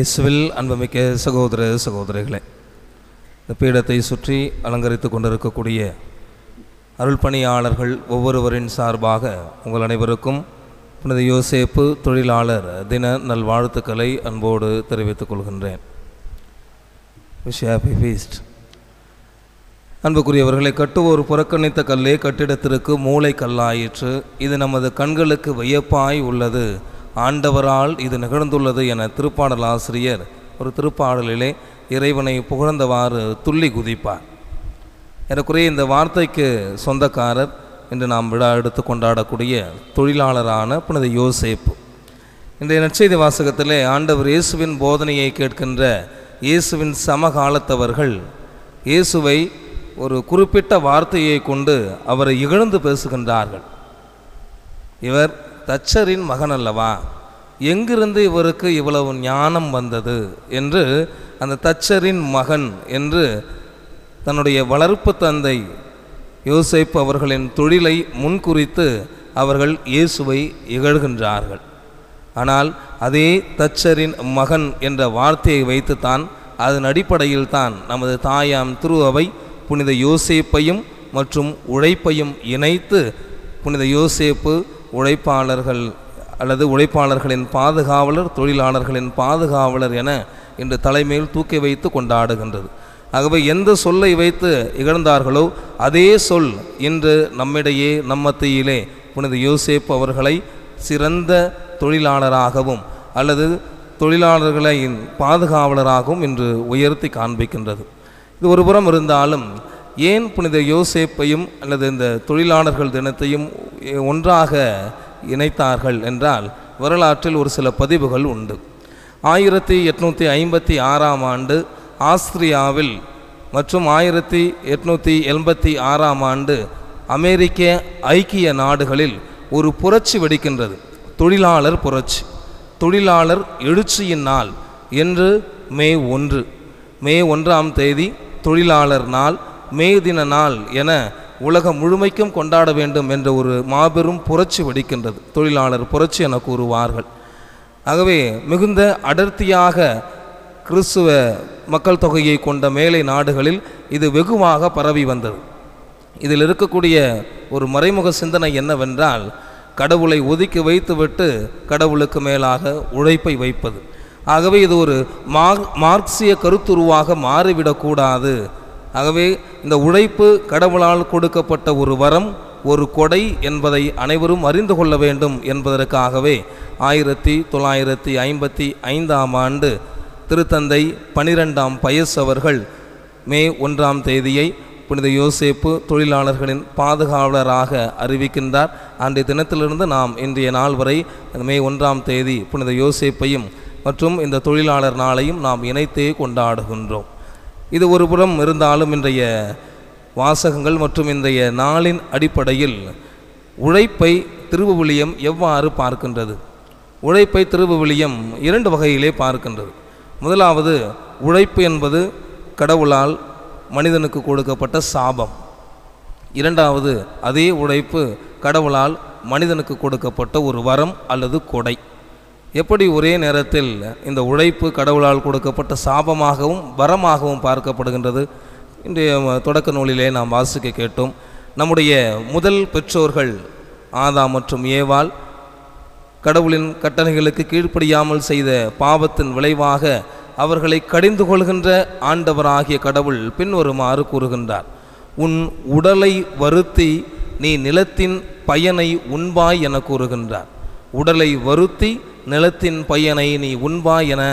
இயேசுவில் அன்புமிக்க சகோதர சகோதரிகளே, இந்த பீடத்தை சுற்றி அலங்கரித்து கொண்டிருக்கக்கூடிய அருள் பணியாளர்கள் ஒவ்வொருவரின் சார்பாக உங்கள் அனைவருக்கும் புனித யோசேப்பு தொழிலாளர் தின நல்வாழ்த்துக்களை அன்போடு தெரிவித்துக் கொள்கின்றேன். Wish happy feast. அன்புக்குரியவர்களை, கட்டுவோர் புறக்கணித்த கல்லே கட்டிடத்திற்கு மூளை கல்லாயிற்று, இது நமது கண்களுக்கு வியப்பாய் உள்ளது, ஆண்டவரால் இது நிகழ்ந்துள்ளது என திருப்பாடல் ஆசிரியர் ஒரு திருப்பாடலிலே இறைவனை புகழ்ந்தவாறு துள்ளி குதிப்பார். எனக்குரிய இந்த வார்த்தைக்கு சொந்தக்காரர் இன்று நாம் விழா எடுத்து கொண்டாடக்கூடிய தொழிலாளரான புனித யோசேப்பு. இன்றைய நற்செய்தி வாசகத்திலே ஆண்டவர் இயேசுவின் போதனையை கேட்கின்ற இயேசுவின் சமகாலத்தவர்கள் இயேசுவை ஒரு குறிப்பிட்ட வார்த்தையை கொண்டு அவரை இகழ்ந்து பேசுகின்றார்கள். இவர் தச்சரின் மகன் அல்லவா, எங்கிருந்து இவருக்கு இவ்வளவு ஞானம் வந்தது என்று அந்த தச்சரின் மகன் என்று தன்னுடைய வளர்ப்பு தந்தை யோசேப்பு அவர்களின் தொழிலை முன்குறித்து அவர்கள் இயேசுவை இகழ்கின்றார்கள். ஆனால் அதே தச்சரின் மகன் என்ற வார்த்தையை வைத்துத்தான், அதன் அடிப்படையில் தான் நமது தாயாம் திரு அவை புனித யோசேப்பையும் மற்றும் உழைப்பையும் இணைத்து புனித யோசேப்பு உழைப்பாளர்கள் அல்லது உழைப்பாளர்களின் பாதுகாவலர், தொழிலாளர்களின் பாதுகாவலர் என இன்று தலைமையில் தூக்கி வைத்து கொண்டாடுகின்றது. ஆகவே எந்த சொல்லை வைத்து இகழ்ந்தார்களோ அதே சொல் இன்று நம்மிடையே நம்மத்தியிலே புனித யோசேப்பு அவர்களை சிறந்த தொழிலாளராகவும் அல்லது தொழிலாளர்களின் பாதுகாவலராகவும் இன்று உயர்த்தி காண்பிக்கின்றது. இது ஒருபுறம் இருந்தாலும், ஏன் புனித யோசேப்பையும் அல்லது இந்த தொழிலாளர்கள் தினத்தையும் ஒன்றாக இணைத்தார்கள் என்றால், வரலாற்றில் ஒரு சில பதிவுகள் உண்டு. 1856ஆம் ஆண்டு ஆஸ்திரியாவில் மற்றும் 1886ஆம் ஆண்டு அமெரிக்க ஐக்கிய நாடுகளில் ஒரு புரட்சி வெடிக்கின்றது. தொழிலாளர் புரட்சி, தொழிலாளர் எழுச்சியின் நாள் என்று மே 1ஆம் தேதி தொழிலாளர் நாள், மே தின நாள் என உலகம் முழுமைக்கும் கொண்டாட வேண்டும் என்ற ஒரு மாபெரும் புரட்சி வெடிக்கின்றது. தொழிலாளர் புரட்சி என கூறுவார்கள். ஆகவே மிகுந்த அடர்த்தியாக கிறிஸ்துவ மக்கள் தொகையை கொண்ட மேலை நாடுகளில் இது வெகுவாக பரவி வந்தது. இதில் இருக்கக்கூடிய ஒரு மறைமுக சிந்தனை என்னவென்றால், கடவுளை ஒதுக்கி வைத்துவிட்டு கடவுளுக்கு மேலாக உழைப்பை வைப்பது. ஆகவே இது ஒரு மார்க்சிய கருத்துருவாக மாறிவிடக்கூடாது. ஆகவே இந்த உழைப்பு கடவுளால் கொடுக்கப்பட்ட ஒரு வரம், ஒரு கொடை என்பதை அனைவரும் அறிந்து கொள்ள வேண்டும் என்பதற்காகவே 1955ஆம் ஆண்டு திருத்தந்தை 12ஆம் பயஸ் அவர்கள் மே 1ஆம் தேதியை புனித யோசேப்பு தொழிலாளர்களின் பாதுகாவலராக அறிவிக்கின்றார். அன்றைய தினத்திலிருந்து நாம் இன்றைய நாள் வரை மே 1ஆம் தேதி புனித யோசேப்பையும் மற்றும் இந்த தொழிலாளர் நாளையும் நாம் இணைத்தே கொண்டாடுகின்றோம். இது ஒரு புறம் இருந்தாலும், இன்றைய வாசகங்கள் மற்றும் இன்றைய நாளின் அடிப்படையில் உழைப்பை திருவிவிலியம் எவ்வாறு பார்க்கின்றது? உழைப்பை திருவிவிலியம் 2 வகையிலே பார்க்கின்றது. முதலாவது, உழைப்பு என்பது கடவுளால் மனிதனுக்கு கொடுக்கப்பட்ட சாபம். இரண்டாவது, அதே உழைப்பு கடவுளால் மனிதனுக்கு கொடுக்கப்பட்ட ஒரு வரம் அல்லது கொடை. எப்படி ஒரே நேரத்தில் இந்த உழைப்பு கடவுளால் கொடுக்கப்பட்ட சாபமாகவும் வரமாகவும் பார்க்கப்படுகின்றது? இன்றைய தொடக்க நூலிலே நாம் வாசிக்க கேட்டோம். நம்முடைய முதல் பெற்றோர்கள் ஆதாம் மற்றும் ஏவாள் கடவுளின் கட்டளைகளுக்கு கீழ்ப்படியாமல் செய்த பாவத்தின் விளைவாக அவர்களை கடிந்து கொள்கின்ற ஆண்டவராகிய கடவுள் பின்வருமாறு கூறுகின்றார்: உன் உடலை வருத்தி நீ நிலத்தின் பயனை உண்பாய் என கூறுகின்றார். உடலை வருத்தி நிலத்தின் பயனை நீ உண்பாய் என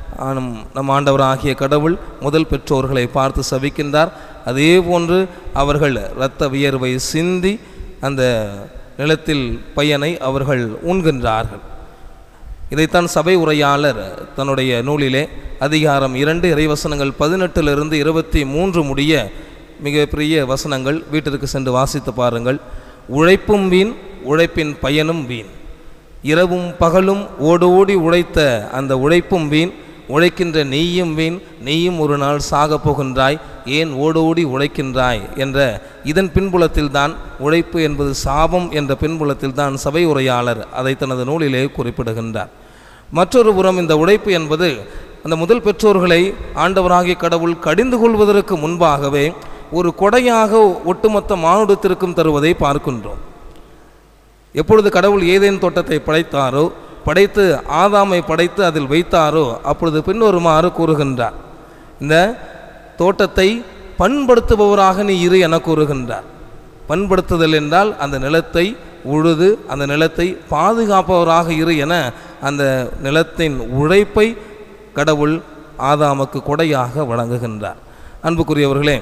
நம் ஆண்டவராகிய கடவுள் முதல் பெற்றோர்களை பார்த்து சபிக்கின்றார். அதே போன்று அவர்கள் இரத்த வியர்வை சிந்தி அந்த நிலத்தில் பயனை அவர்கள் உண்கின்றார்கள். இதைத்தான் சபை உரையாளர் தன்னுடைய நூலிலே அதிகாரம் 2 இறைவசனங்கள் 18 to 23 முடிய மிகப்பெரிய வசனங்கள், வீட்டிற்கு சென்று வாசித்து பாருங்கள். உழைப்பும் வீண், உழைப்பின் பயனும் வீண். இரவும் பகலும் ஓடோடி உழைத்த அந்த உழைப்பும் வீண், உழைக்கின்ற நீயும் வீண், நீயும் ஒரு நாள் சாகப் போகின்றாய், ஏன் ஓடோடி உழைக்கின்றாய் என்ற இதன் பின்புலத்தில் தான் உழைப்பு என்பது சாபம் என்ற பின்புலத்தில் தான் சபை உரையாளர் அதை தனது நூலிலே குறிப்பிடுகின்றார். மற்றொரு புறம் இந்த உழைப்பு என்பது அந்த முதல் பெற்றோர்களை ஆண்டவராகிய கடவுள் கடிந்து கொள்வதற்கு முன்பாகவே ஒரு கொடையாக ஒட்டுமொத்த மானுடத்திற்கும் தருவதை பார்க்கின்றோம். எப்பொழுது கடவுள் ஏதேன் தோட்டத்தை படைத்தாரோ, படைத்து ஆதாமை படைத்து அதில் வைத்தாரோ, அப்பொழுது பின்வருமாறு கூறுகின்றார், இந்த தோட்டத்தை பண்படுத்துபவராக நீ இரு என கூறுகின்றார். பண்படுத்துதல் என்றால் அந்த நிலத்தை உழுது அந்த நிலத்தை பாதுகாப்பவராக இரு என அந்த நிலத்தின் உழைப்பை கடவுள் ஆதாமுக்கு கொடையாக வழங்குகின்றார். அன்புக்குரியவர்களே,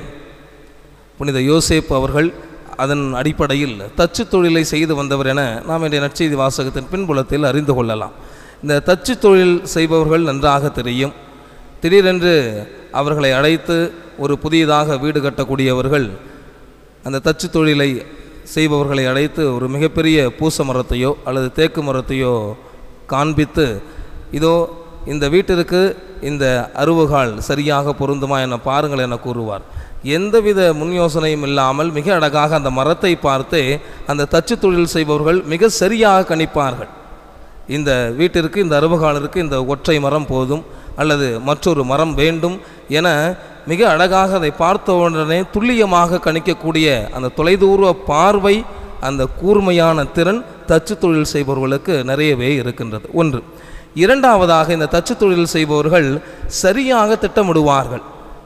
புனித யோசேப்பு அவர்கள் அதன் அடிப்படையில் தச்சு தொழிலை செய்து வந்தவர் என நாம் இன்றைய நற்செய்தி வாசகத்தின் பின்புலத்தில் அறிந்து கொள்ளலாம். இந்த தச்சு தொழில் செய்பவர்கள் நன்றாக தெரியும். திடீரென்று அவர்களை அழைத்து ஒரு புதியதாக வீடு கட்டக்கூடியவர்கள் அந்த தச்சு தொழிலை செய்பவர்களை அழைத்து ஒரு மிகப்பெரிய பூச மரத்தையோ அல்லது தேக்கு மரத்தையோ காண்பித்து, இதோ இந்த வீட்டிற்கு இந்த அருவுகால் சரியாக பொருந்துமா என பாருங்கள் என கூறுவார். எந்தவித முன் யோசனையும் இல்லாமல் மிக அழகாக அந்த மரத்தை பார்த்து அந்த தச்சு தொழில் செய்பவர்கள் மிக சரியாக கணிப்பார்கள். இந்த வீட்டிற்கு இந்த அருவுகாலிற்கு இந்த ஒற்றை மரம் போதும் அல்லது மற்றொரு மரம் வேண்டும் என மிக அழகாக அதை பார்த்த உடனே துல்லியமாக கணிக்கக்கூடிய அந்த தொலைதூர பார்வை, அந்த கூர்மையான திறன் தச்சு தொழில் செய்பவர்களுக்கு நிறையவே இருக்கின்றது. ஒன்று. இரண்டாவதாக, இந்த தச்சு தொழில் செய்பவர்கள் சரியாக திட்டமிடுவார்கள்.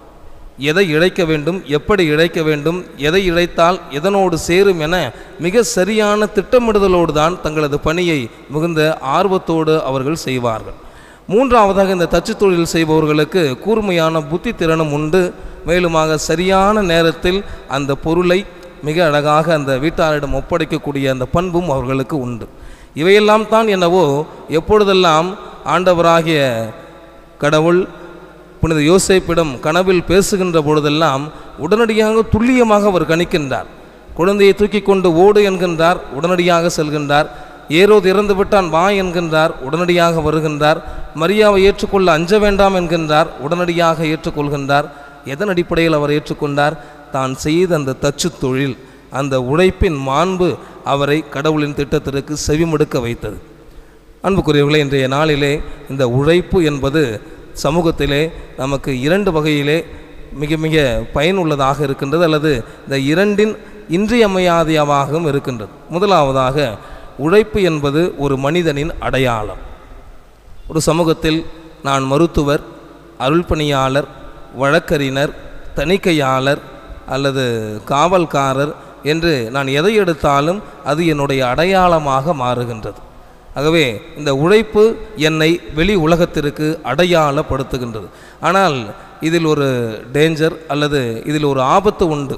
எதை இழைக்க வேண்டும், எப்படி இழைக்க வேண்டும், எதை இழைத்தால் எதனோடு சேரும் என மிக சரியான திட்டமிடுதலோடு தான் தங்களது பணியை மிகுந்த ஆர்வத்தோடு அவர்கள் செய்வார்கள். மூன்றாவதாக, இந்த தச்சு தொழில் செய்பவர்களுக்கு கூர்மையான புத்தி திறனும் உண்டு. மேலுமாக சரியான நேரத்தில் அந்த பொருளை மிக அழகாக அந்த வீட்டாரிடம் ஒப்படைக்கக்கூடிய அந்த பண்பும் அவர்களுக்கு உண்டு. இவையெல்லாம் தான் என்னவோ எப்பொழுதெல்லாம் ஆண்டவராகிய கடவுள் புனித யோசேப்பிடம் கனவில் பேசுகின்ற பொழுதெல்லாம் உடனடியாக துல்லியமாக அவர் கணிக்கின்றார். குழந்தையை தூக்கி கொண்டு ஓடு என்கின்றார், உடனடியாக செல்கின்றார். ஏரோது இறந்து விட்டான் வா என்கின்றார், உடனடியாக வருகின்றார். மரியாவை ஏற்றுக்கொள்ள அஞ்ச வேண்டாம் என்கின்றார், உடனடியாக ஏற்றுக்கொள்கின்றார். எதன் அடிப்படையில் அவர் ஏற்றுக்கொண்டார்? தான் செய்த அந்த தச்சு தொழில், அந்த உழைப்பின் மாண்பு அவரை கடவுளின் திட்டத்திற்கு செவிமடுக்க வைத்தது. அன்புக்குரியவர்களே, இன்றைய நாளிலே இந்த உழைப்பு என்பது சமூகத்திலே நமக்கு இரண்டு வகையிலே மிக மிக பயனுள்ளதாக இருக்கின்றது, அல்லது இந்த இரண்டின் இன்றியமையாதவாகவும் இருக்கின்றது. முதலாவதாக, உழைப்பு என்பது ஒரு மனிதனின் அடையாளம். ஒரு சமூகத்தில் நான் மருத்துவர், அருள்பணியாளர், வழக்கறிஞர், தணிக்கையாளர் அல்லது காவல்காரர் என்று நான் எதை எடுத்தாலும் அது என்னுடைய அடையாளமாக மாறுகின்றது. ஆகவே இந்த உழைப்பு என்னை வெளி உலகத்திற்கு அடையாளப்படுத்துகின்றது. ஆனால் இதில் ஒரு டேஞ்சர் அல்லது இதில் ஒரு ஆபத்து உண்டு.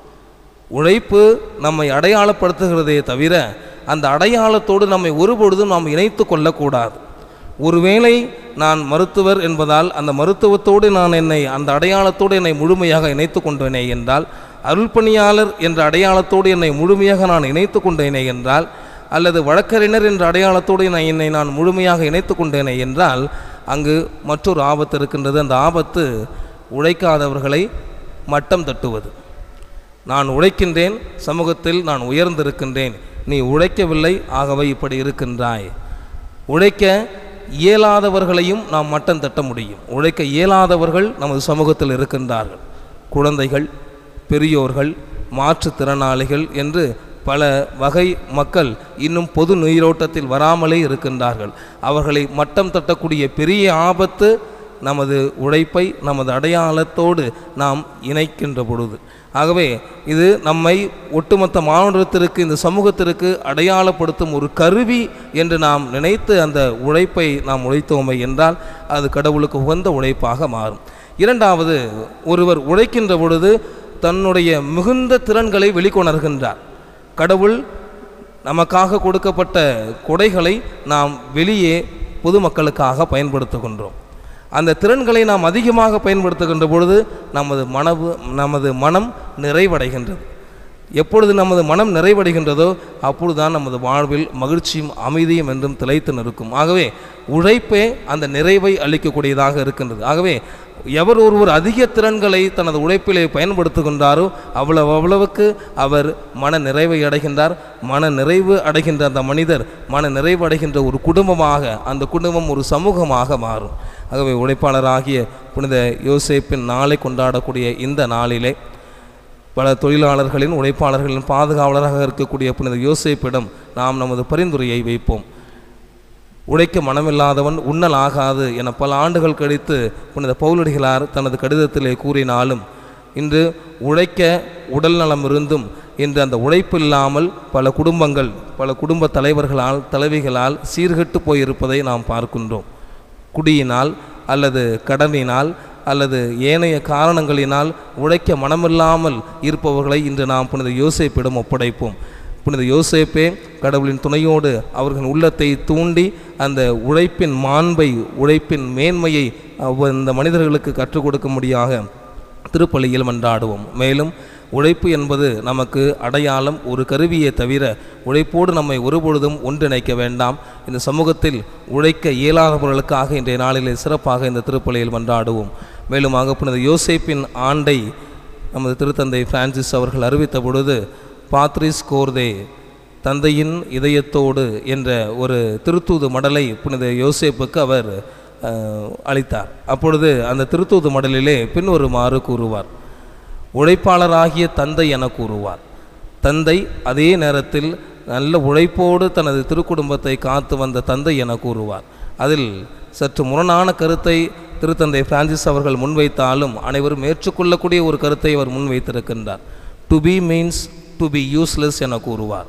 உழைப்பு நம்மை அடையாளப்படுத்துகிறதே தவிர அந்த அடையாளத்தோடு நம்மை ஒருபொழுதும் நாம் இணைத்து கொள்ளக்கூடாது. ஒருவேளை நான் மருத்துவர் என்பதால் அந்த மருத்துவத்தோடு நான் அந்த அடையாளத்தோடு என்னை முழுமையாக இணைத்து கொண்டேனே என்றால், அருள்பணியாளர் என்ற அடையாளத்தோடு என்னை முழுமையாக நான் இணைத்து கொண்டேனே என்றால், அல்லது வழக்கறிஞர் என்ற அடையாளத்தோடு என்னை நான் முழுமையாக இணைத்து கொண்டேனே என்றால், அங்கு மற்றொரு ஆபத்து இருக்கின்றது. அந்த ஆபத்து உழைக்காதவர்களை மட்டம் தட்டுவது. நான் உழைக்கின்றேன், சமூகத்தில் நான் உயர்ந்திருக்கின்றேன், நீ உழைக்கவில்லை, ஆகவே இப்படி இருக்கின்றாய். உழைக்க இயலாதவர்களையும் நாம் மட்டம் தட்ட முடியும். உழைக்க இயலாதவர்கள் நமது சமூகத்தில் இருக்கின்றார்கள். குழந்தைகள், பெரியோர்கள், மாற்றுத்திறனாளிகள் என்று பல வகை மக்கள் இன்னும் பொது நீரோட்டத்தில் வராமலே இருக்கின்றார்கள். அவர்களை மட்டம் தட்டக்கூடிய பெரிய ஆபத்து நமது உழைப்பை நமது அடையாளத்தோடு நாம் இணைக்கின்ற பொழுது. ஆகவே இது நம்மை ஒட்டுமொத்த மானுடத்திற்கு, இந்த சமூகத்திற்கு அடையாளப்படுத்தும் ஒரு கருவி என்று நாம் நினைத்து அந்த உழைப்பை நாம் உழைத்தோமே என்றால் அது கடவுளுக்கு உகந்த உழைப்பாக மாறும். இரண்டாவது, ஒருவர் உழைக்கின்ற பொழுது தன்னுடைய மிகுந்த திறன்களை வெளிக்கொணர்கின்றார். கடவுள் நமக்காக கொடுக்கப்பட்ட கொடைகளை நாம் வெளியே பொதுமக்களுக்காக பயன்படுத்துகின்றோம். அந்த திறன்களை நாம் அதிகமாக பயன்படுத்துகின்ற பொழுது நமது மனம் நிறைவடைகின்றது. எப்பொழுது நமது மனம் நிறைவடைகின்றதோ அப்பொழுதுதான் நமது வாழ்வில் மகிழ்ச்சியும் அமைதியும் என்றும் திளைத்து நிற்கும். ஆகவே உழைப்பே அந்த நிறைவை அளிக்கக்கூடியதாக இருக்கின்றது. ஆகவே எவர் ஒருவர் அதிக திறன்களை தனது உழைப்பிலே பயன்படுத்துகின்றாரோ அவ்வளவுக்கு அவர் மன நிறைவை அடைகின்றார். மன நிறைவு அடைகின்ற அந்த மனிதர் மன நிறைவு அடைகின்ற ஒரு குடும்பமாக, அந்த குடும்பம் ஒரு சமூகமாக மாறும். ஆகவே உழைப்பாளராகிய புனித யோசேப்பின் நாளை கொண்டாடக்கூடிய இந்த நாளிலே பல தொழிலாளர்களின் உழைப்பாளர்களின் பாதுகாவலராக இருக்கக்கூடிய புனித யோசேப்பிடம் நாம் நமது பரிந்துரையை வைப்போம். உழைக்க மனமில்லாதவன் உண்ணல் ஆகாது என பல ஆண்டுகள் கழித்து புனித பவுலடிகளார் தனது கடிதத்திலே கூறினாலும், இன்று உழைக்க உடல் நலம் இருந்தும் இன்று அந்த உழைப்பு இல்லாமல் பல குடும்பங்கள் பல குடும்ப தலைவர்களால் தலைவிகளால் சீர்கெட்டு போயிருப்பதை நாம் பார்க்கின்றோம். குடியினால் அல்லது கடனினால் அல்லது ஏனைய காரணங்களினால் உழைக்க மனமில்லாமல் இருப்பவர்களை இன்று நாம் புனித யோசேப்பிடம் ஒப்படைப்போம். புனித யோசேப்பே கடவுளின் துணையோடு அவர்களின் உள்ளத்தை தூண்டி அந்த உழைப்பின் மாண்பை உழைப்பின் மேன்மையை இந்த மனிதர்களுக்கு கற்றுக் கொடுக்கும்படியாக திருப்பலியில் மன்றாடுவோம். மேலும் உழைப்பு என்பது நமக்கு அடையாளம், ஒரு கருவியை தவிர உழைப்போடு நம்மை ஒருபொழுதும் ஒன்றிணைக்க வேண்டாம். இந்த சமூகத்தில் உழைக்க இயலாதவர்களுக்காக இன்றைய நாளிலே சிறப்பாக இந்த திருப்பலியில் மன்றாடுவோம். மேலும் புனித யோசேப்பின் ஆண்டை நமது திருத்தந்தை பிரான்சிஸ் அவர்கள் அறிவித்த பொழுது பாத்ரிஸ் கோர்தே தந்தையின் இதயத்தோடு என்ற ஒரு திருத்தூது மடலை புனித யோசேப்புக்கு அவர் அளித்தார். அப்பொழுது அந்த திருத்தூது மடலிலே பின்வருமாறு கூறுவார்: உழைப்பாளராகிய தந்தை என கூறுவார். தந்தை அதே நேரத்தில் நல்ல உழைப்போடு தனது திருக்குடும்பத்தை காத்து வந்த தந்தை என கூறுவார். அதில் சற்று முரணான கருத்தை திருத்தந்தை பிரான்சிஸ் அவர்கள் முன்வைத்தாலும் அனைவரும் ஏற்றுக்கொள்ளக்கூடிய ஒரு கருத்தை அவர் முன்வைத்திருக்கின்றார். To be means to be useless என கூறுவார்.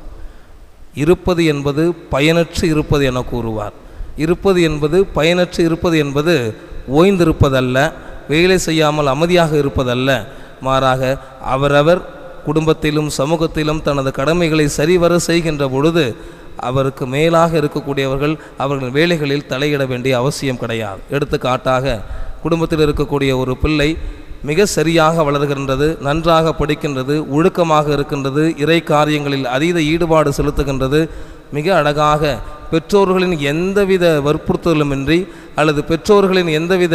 இருப்பது என்பது பயனற்று இருப்பது என கூறுவார். இருப்பது என்பது பயனற்று இருப்பது என்பது ஓய்ந்திருப்பதல்ல, வேலை செய்யாமல் அமைதியாக இருப்பதல்ல, மாறாக அவரவர் குடும்பத்திலும் சமூகத்திலும் தனது கடமைகளை சரிவர செய்கின்ற பொழுது அவருக்கு மேலாக இருக்கக்கூடியவர்கள் அவர்கள் வேலைகளில் தலையிட வேண்டிய அவசியம் கிடையாது. எடுத்துக்காட்டாக குடும்பத்தில் இருக்கக்கூடிய ஒரு பிள்ளை மிக சரியாக வளர்கின்றது, நன்றாக படிக்கின்றது, ஒழுக்கமாக இருக்கின்றது, இறை காரியங்களில் அதீத ஈடுபாடு செலுத்துகின்றது, மிக அழகாக பெற்றோர்களின் எந்தவித வற்புறுத்தலுமின்றி அல்லது பெற்றோர்களின் எந்தவித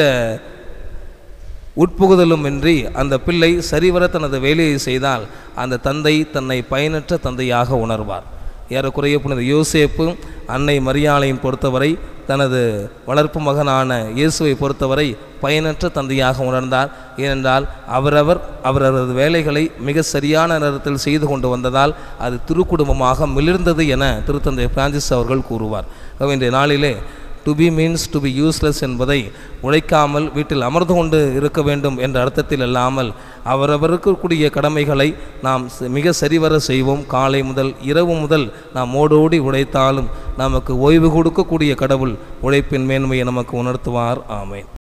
உட்புகுதலுமின்றி அந்த பிள்ளை சரிவர தனது வேலையை செய்தால் அந்த தந்தை தன்னை பயனற்ற தந்தையாக உணர்வார். ஏறக்குறைய புனித யோசேப்பு அன்னை மரியாளையும் பொறுத்தவரை தனது வளர்ப்பு மகனான இயேசுவை பொறுத்தவரை பயனற்ற தந்தையாக உணர்ந்தார். ஏனென்றால் அவரது வேலைகளை மிக சரியான நேரத்தில் செய்து கொண்டு வந்ததால் அது திருக்குடும்பமாக மிளிர்ந்தது என திருத்தந்தை பிரான்சிஸ் அவர்கள் கூறுவார். இன்றைய நாளிலே to be means to be useless என்பதை உழைக்காமல் வீட்டில் அமர்ந்து கொண்டு இருக்க வேண்டும் என்ற அர்த்தத்தில் இல்லாமல் அவரவருக்கக்கூடிய கடமைகளை நாம் மிக சரிவர செய்வோம். காலை முதல் இரவு முதல் நாம் ஓடோடி உழைத்தாலும் நமக்கு ஓய்வு கொடுக்கக்கூடிய கடவுள் உழைப்பின் மேன்மையை நமக்கு உணர்த்துவார். ஆமென்.